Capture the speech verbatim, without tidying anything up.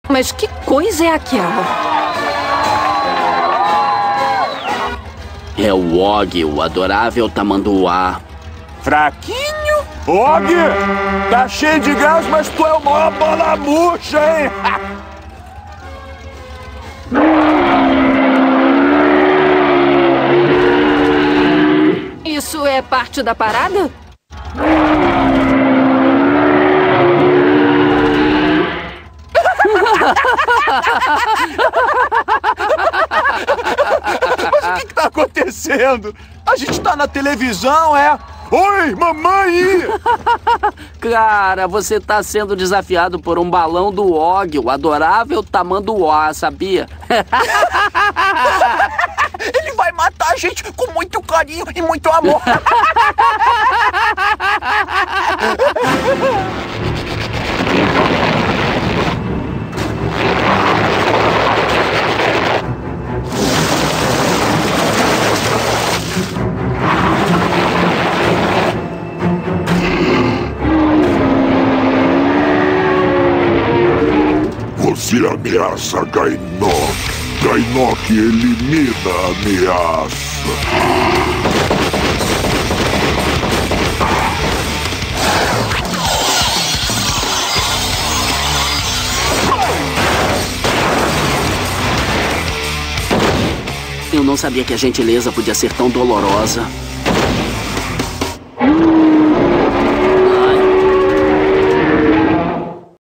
Mas que coisa é aquela? É o Og, o adorável tamanduá. Fraquinho? Og, tá cheio de gás, mas tu é o maior bola murcha, hein? Isso é parte da parada? Mas o que que tá acontecendo? A gente tá na televisão, é? Oi, mamãe! Cara, você tá sendo desafiado por um balão do Og, o adorável tamanduá, sabia? Ele vai matar a gente com muito carinho e muito amor. Você ameaça Gainok. Gainok elimina a ameaça. Eu não sabia que a gentileza podia ser tão dolorosa.